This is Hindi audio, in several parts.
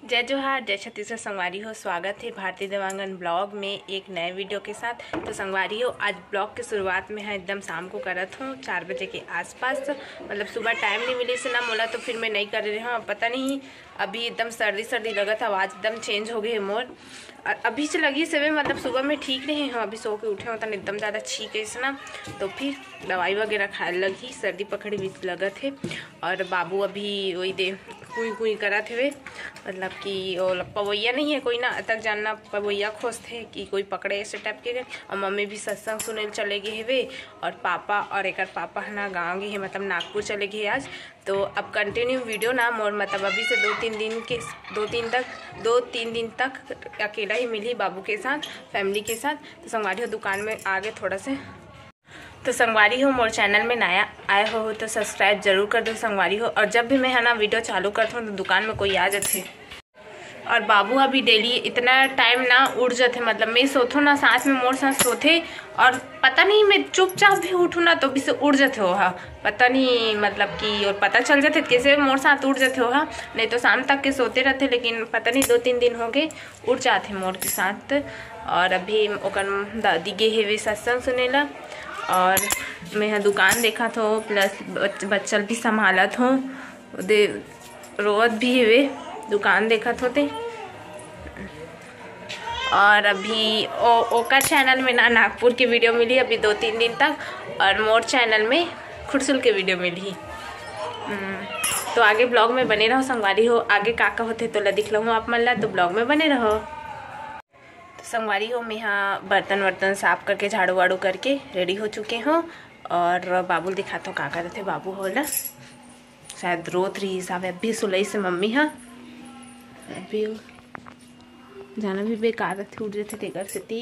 जय जोहार, जय छत्तीसगढ़। संगवारी हो, स्वागत है भारतीय देवांगन ब्लॉग में एक नए वीडियो के साथ। तो संगवारी हो, आज ब्लॉग के शुरुआत में है एकदम शाम को करत हूँ 4 बजे के आसपास। मतलब सुबह टाइम नहीं मिली से ना मोला, तो फिर मैं नहीं कर रही हूँ। पता नहीं अभी एकदम सर्दी लगा था, आवाज़ एकदम चेंज हो गई है मोर। और अभी से लगी सुबह, मतलब सुबह में ठीक नहीं हूँ, अभी सो के उठे होता एकदम ज़्यादा छींक है ना, तो फिर दवाई वगैरह खाने लगी, सर्दी पकड़ी भी लगा थे। और बाबू अभी वही दे कुई करा थे, मतलब कि पवैया नहीं है कोई ना, तक जानना पवैया खोज थे कि कोई पकड़े ऐसे टाइप के। और मम्मी भी सत्संग सुने चले गए हुए, और पापा और एक पापा है ना गाँव गए हैं, मतलब नागपुर चले गए आज। तो अब कंटिन्यू वीडियो ना मोर, मतलब अभी से 2-3 दिन तक अकेला ही मिली बाबू के साथ, फैमिली के साथ। तो संगवारी हो दुकान में आगे थोड़ा से, तो संगवारी हो मोर चैनल में नया आए हो तो सब्सक्राइब जरूर कर दो संगवारी हो। और जब भी मैं है ना वीडियो चालू करता हूँ तो दुकान में कोई आ जाते। और बाबू अभी डेली इतना टाइम ना उठ जाते, मतलब मैं सोथो ना साथ में मोर साथ सोते, और पता नहीं मैं चुपचाप भी उठूँ ना तो भी से उड़ जाते हो हा, पता नहीं मतलब कि, और पता चल जाते कैसे मोर साथ उड़ जाते हो हा। नहीं तो शाम तक के सोते रहते, लेकिन पता नहीं 2-3 दिन हो गए उड़ जाते मोर के साथ। और अभी ओकर दादी गे हेवे सत्संग सुनेला, और मैं दुकान देखा था, प्लस बच्चल भी संभाला था, दे रोवत भी हुए दुकान देखा थे। और अभी ओका चैनल में ना नागपुर की वीडियो मिली अभी 2-3 दिन तक, और मोर चैनल में खुरसुल के वीडियो मिली। तो आगे ब्लॉग में बने रहो संगवारी हो, आगे का होते तो ला दिख लूँ आप मन ला, तो ब्लॉग में बने रहो। तो संगवारी हो, मैं यहाँ बर्तन साफ करके झाड़ू वाड़ू करके रेडी हो चुके हूँ। और बाबू दिखाता हूँ का करते बाबू होला, शायद रोत रही साहब अभी सुलई से मम्मी हाँ, अभी जाना भी बेकार थे, उठ जाते तेगर से ती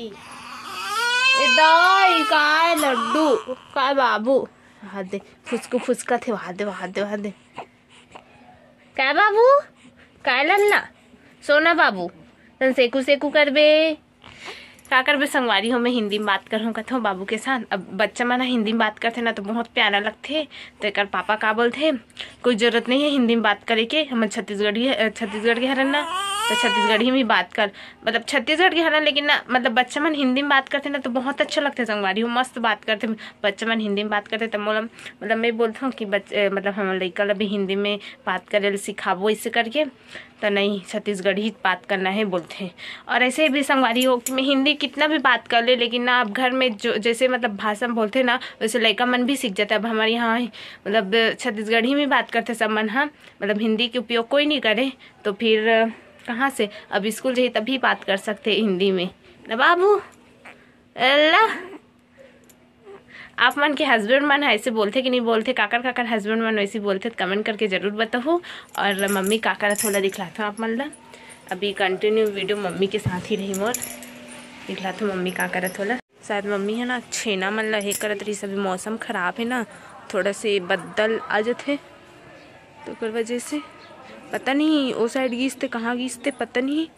दाई काय लड्डू काय बाबू हाथ दे, फुसका थे, हाथ दे क्या बाबू काय लल्ला सोना बाबू तन सेकू करबे का करबे। संगवारी हो, मैं हिंदी में बात कर हूँ कहता हूँ बाबू के साथ। अब बच्चा माना हिंदी में बात करते ना तो बहुत प्यारा लगते। तो एक पापा का बोलते कोई जरूरत नहीं है हिंदी में बात करे के, हम छत्तीसगढ़ के हरन ना, तो छत्तीसगढ़ी में बात कर, मतलब छत्तीसगढ़ के हरन, लेकिन ना मतलब बच्चा मन हिंदी में बात करते ना तो बहुत अच्छा लगता है। संगवारी हो मस्त बात करते, बच्चा मन हिंदी में बात करते, तो मतलब मैं बोलता हूँ कि बच्चे मतलब हम लड़का भी हिंदी में बात करे सिखाबो इससे करके, तो नहीं छत्तीसगढ़ी बात करना है बोलते हैं। और ऐसे भी संगवारी हो कि मैं हिंदी कितना भी बात कर ले, लेकिन ना अब घर में जो जैसे मतलब भाषा बोलते ना, वैसे लड़का मन भी सीख जाता है। अब हमारे यहाँ मतलब छत्तीसगढ़ी में बात करते सब मन, हाँ मतलब हिंदी के उपयोग कोई नहीं करे, तो फिर कहाँ से अब स्कूल जाइए तभी बात कर सकते हिंदी में ना बाबू। अल्लाह आप मन के हस्बैंड मन ऐसे बोलते कि नहीं बोलते, काकर हस्बैंड मन वैसे बोलते, तो कमेंट करके जरूर बताओ। और मम्मी काकर थोड़ा दिखलाता हूँ आप मन ला, अभी कंटिन्यू वीडियो मम्मी के साथ ही रही मोर, दिखलाता हूँ मम्मी का करत होला। शायद मम्मी है ना छेना मन ला हे करत रही, सभी मौसम खराब है ना, थोड़ा से बदल आ जाते, तो कर वजह से पता नहीं वो साइड गीसते कहाँ गीसते पता नहीं।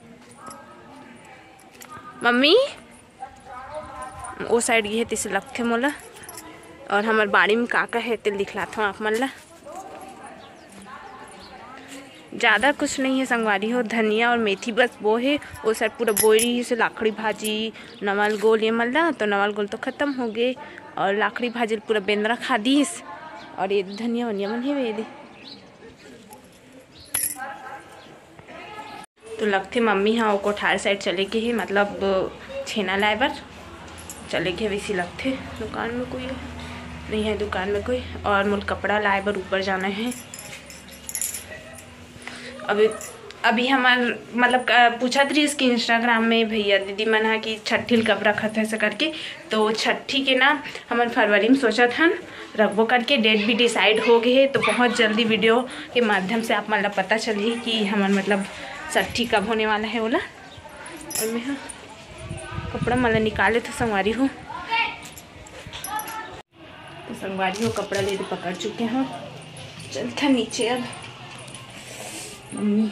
मम्मी वो साइड गई है तिसे लगते मोला। और हमारे बाड़ी में काका है तिल दिखलाता हूँ आप मन ला, ज़्यादा कुछ नहीं है संगवारी हो, धनिया और मेथी बस वो है। वो साइड पूरा बोरी से लाखड़ी भाजी नवल गोल ये मल ला, तो नवल गोल तो ख़त्म हो गए, और लाखड़ी भाजी पूरा बेंदरा खा दीस। और ये धनिया वनिया मन है वे, तो लगते मम्मी हाँ वो कोठार साइड चले गए हैं, मतलब छेना लाए बर चले गए वैसे लगते। दुकान में कोई नहीं है, दुकान में कोई, और मुझे कपड़ा लाए बर ऊपर जाना है। अभी हमार मतलब पूछा थी इसकी इंस्टाग्राम में भैया दीदी मना कि छठी कब रखा था ऐसा करके, तो छठी के ना हमारे फरवरी में सोचा था रखबो करके, डेट भी डिसाइड हो गई है। तो बहुत जल्दी वीडियो के माध्यम से आप मतलब पता चली कि हमारे मतलब छठी कब होने वाला है बोला। और मैं हाँ कपड़ा मतलब निकाले तो संगवारी हो, तो संगवारी हो कपड़ा ले पकड़ चुके हैं, चलता नीचे अब मम्मी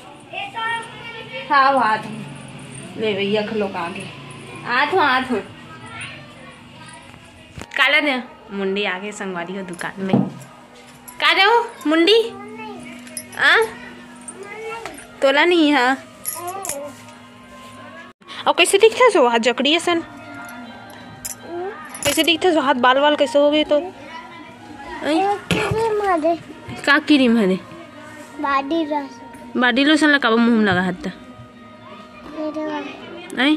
हाँ हाथ ले भैया खलोक आगे हाथ हो काला ने मुंडी आगे संगवारी हो दुकान में का रहे हो मुंडी तोला नहीं है। और कैसे दिखता है सो हाथ जकड़ी सन, कैसे दिखता है सो हाथ बाल बाल कैसे हो गए तो का क्रीम है बॉडी लोशन लगा मुँह लगा हाथ आई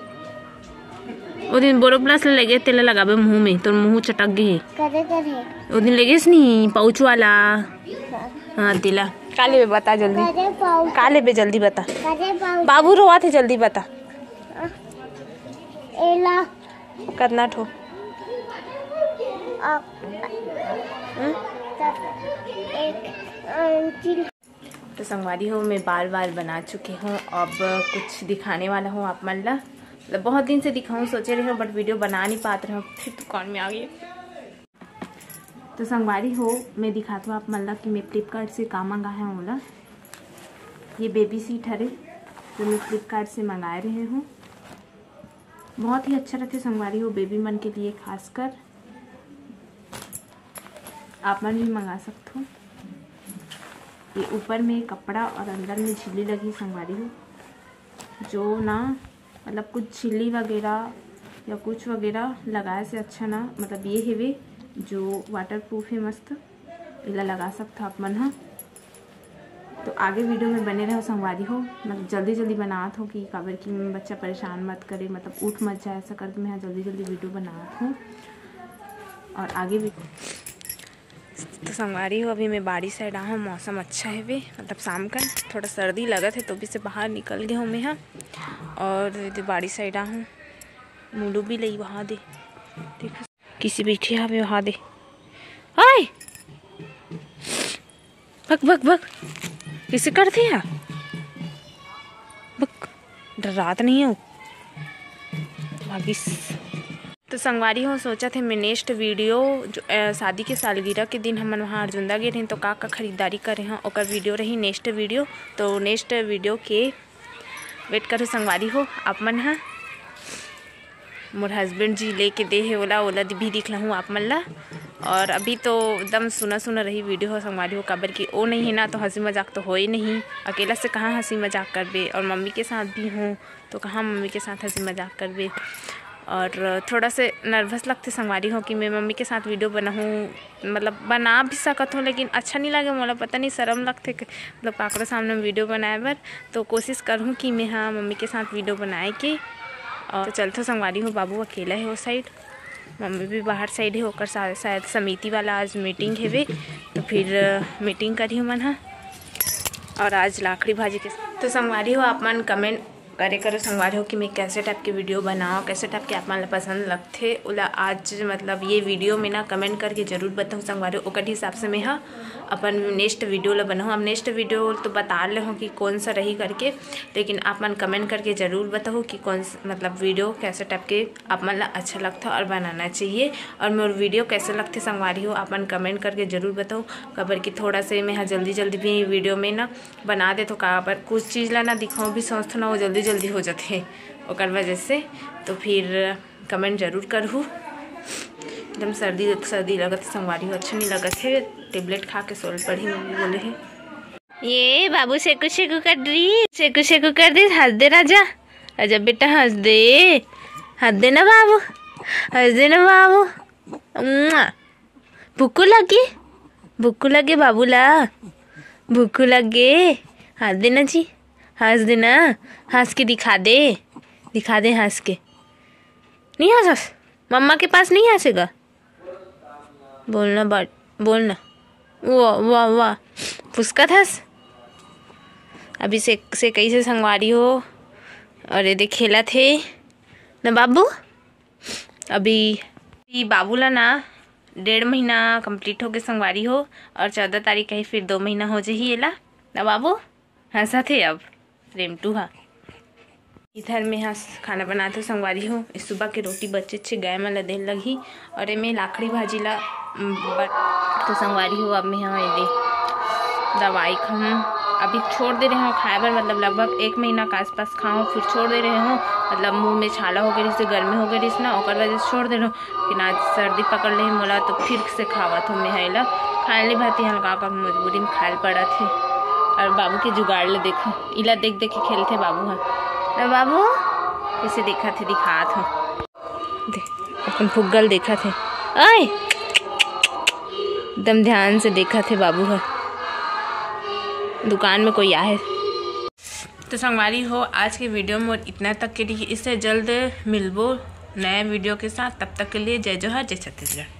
वो दिन बोरोप्लस लगे तेल लगाबे मुँह में तो मुँह चटक गए वो दिन लगे नहीं पाउच वाला। हाँ तिला काले बे बता जल्दी, काले बे जल्दी बता, बाबू रोआ थे जल्दी बता कितना ठो तो संगवारी हो मैं बाल बना चुकी हूँ। अब कुछ दिखाने वाला हूँ आप मन ला, मतलब बहुत दिन से दिखाऊँ सोचे रहे हो बट वीडियो बना नहीं पाते रहे, फिर दुकान में आ गई। तो संगवारी हो मैं दिखाता हूँ आप मन ला कि मैं फ्लिपकार्ट से का मंगाया हूँ ला। ये बेबी सीट है जो मैं फ्लिपकार्ट से मंगाए रहे हूँ। बहुत ही अच्छा रहते संगवारी हो बेबी मन के लिए, खासकर आप मन भी मंगा सकते हो। ये ऊपर में कपड़ा और अंदर में झिल्ली लगी संगवारी हो, जो ना मतलब कुछ झिल्ली वगैरह या कुछ वगैरह लगाए से अच्छा ना, मतलब ये है वे जो वाटर प्रूफ है मस्त, इला लगा सकता आप मन। हाँ तो आगे वीडियो में बने रहो संगवारी हो, मतलब जल्दी जल्दी बनात हो कि काबर की बच्चा परेशान मत करे, मतलब उठ मत जाए, ऐसा करके मैं जल्दी जल्दी वीडियो बनात हूँ और आगे भी। तो संगवारी हो अभी मैं बाड़ी साइड आ हूँ, मौसम अच्छा है वे, मतलब शाम का थोड़ा सर्दी लगा थे तो भी से बाहर निकल गया हूँ मैं यहाँ और बाड़ी साइड आ हूँ। मुलू भी लई वहाँ दे, देखो किसी बैठी है वहाँ दे, हाय भग भग भग किसे करते हैं भग, डरात नहीं हो भागिस। तो संगवारी हो सोचा थे मैं नेक्स्ट वीडियो जो शादी के सालगिरह के दिन हम वहाँ अर्जुंदा गए रही तो का खरीदारी करे हैं और वीडियो रही नेक्स्ट वीडियो। तो नेक्स्ट वीडियो के वेट करो संगवारी हो आप मन। हाँ मोर हस्बैंड जी लेके दे है ओला भी दिख लूँ आप मन ला। और अभी तो एकदम सुना रही वीडियो हो संगवारी हो, काबर की वो नहीं है ना तो हंसी मजाक तो हो ही नहीं, अकेला से कहाँ हंसी मजाक कर बे, और मम्मी के साथ भी हूँ तो कहाँ मम्मी के साथ हंसी मजाक कर बे। और थोड़ा से नर्वस लगते संगवारी हो कि मैं मम्मी के साथ वीडियो बनाऊँ, मतलब बना भी सकत हूँ लेकिन अच्छा नहीं लगे मोला, पता नहीं शर्म लगते मतलब काकरो सामने वीडियो बनाए बर। तो कोशिश करूँ कि मैं हाँ मम्मी के साथ वीडियो बनाए के। और तो चलते संगवारी हो बाबू अकेला है वो साइड, मम्मी भी बाहर साइड है होकर शायद समिति वाला आज मीटिंग है वे, तो फिर मीटिंग करी हूँ मन। हाँ और आज लाखड़ी भाजी के। तो संगवारी हो आप मन कमेंट करे करो संगवारी हो कि मैं कैसे टाइप की वीडियो बनाऊँ, कैसे टाइप के आप मन पसंद लगते ओला आज मतलब ये वीडियो में ना कमेंट करके ज़रूर बताऊँ संगवारी हो, ओकर हिसाब से मैं हाँ अपन नेक्स्ट वीडियो ला बनाऊँ। अब नेक्स्ट वीडियो तो बता ले हूँ कि कौन सा रही करके, लेकिन आप मन कमेंट करके ज़रूर बताओ कि कौन मतलब वीडियो कैसे टाइप के आप मन ला अच्छा लगता और बनाना चाहिए, और मेरे वीडियो कैसे लगते संगवारी हो आप मन कमेंट करके ज़रूर बताओ। कबर की थोड़ा से मैं हाँ जल्दी भी वीडियो में ना बना दे तो काबर कुछ चीज़ ला ना दिखाऊँ भी सोच ना वो जल्दी हो जाते ओकर वजह से। तो फिर कमेंट जरूर करूँ। एकदम सर्दी लगत संगवारी हो, अच्छा नहीं लगत है, टेबलेट खा के सोल पड़ी मम्मी बोले है। ये बाबू सेकू कर रही, सेकू कर दी, हंस दे राजा बेटा हंस दे ना बाबू, हंस दे ना बाबू। भूखू लगे बाबूला, भूखू लगे, हंस देना जी, हंस देना, हंस के दिखा दे हंस के। नहीं हंस मम्मा के पास नहीं हंसेगा, बोलना वाह फुसकत हंस। अभी से कैसे संगवारी हो और ये देख खेला थे ना बाबू। अभी बाबू ला ना 1.5 महीना कंप्लीट हो गए संगवारी हो, और 14 तारीख है फिर 2 महीना हो जाही एला ना बाबू। हंसा थे अब रेमटू हा इधर में हाँ खाना बनाते हो संगवारी हो। इस सुबह के रोटी बच्चे गाय में लदेन लगी और मैं लाखड़ी भाजी ला तो संगवारी हो। अब मैं हाँ ये दवाई खाऊँ, अभी छोड़ दे रहे हूँ खाए बर, मतलब लगभग 1 महीना के आसपास खाऊँ फिर छोड़ दे रहे हूँ, मतलब मुंह में छाला हो गई, गर्मी हो गई ना और वजह से छोड़ दे रहा हूँ। फिर आज सर्दी पकड़ ले मोला तो फिर से खावत हूँ मैं हैला खाए ले भाती हल्का का मजबूरी में खाए पड़ा थे। और बाबू के जुगाड़ ले देखो, इला देख देख के खेलते बाबू है बाबू कैसे देखा थे दिखा था अपन फुग्गल देखा थे आए एकदम ध्यान से देखा थे बाबू है दुकान में कोई आए। तो संगवारी हो आज के वीडियो में इतना तक के लिए, इससे जल्द मिलबो नए वीडियो के साथ। तब तक के लिए जय जोहार जय छत्तीसगढ़।